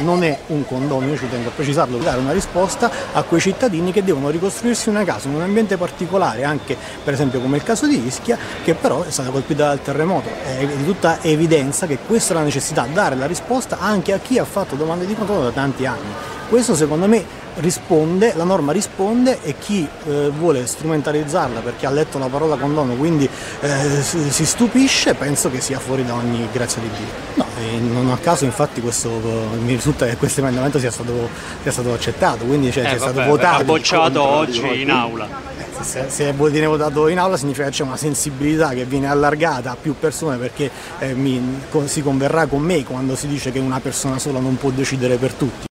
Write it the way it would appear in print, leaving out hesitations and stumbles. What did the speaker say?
non è un condominio, ci tengo a precisarlo, dare una risposta a quei cittadini che devono ricostruirsi una casa in un ambiente particolare, anche per esempio come il caso di Ischia, che però è stata colpita dal terremoto. È di tutta evidenza che questa è la necessità, dare la risposta anche a chi ha fatto domande di controllo da tanti anni. Questo secondo me risponde, la norma risponde, e chi vuole strumentalizzarla perché ha letto la parola condono, quindi si stupisce, penso che sia fuori da ogni grazia di Dio. No, non a caso infatti mi risulta che questo emendamento sia stato accettato, quindi sia stato votato. Bocciato oggi in aula. Se viene votato in aula significa che c'è una sensibilità che viene allargata a più persone, perché si converrà con me quando si dice che una persona sola non può decidere per tutti.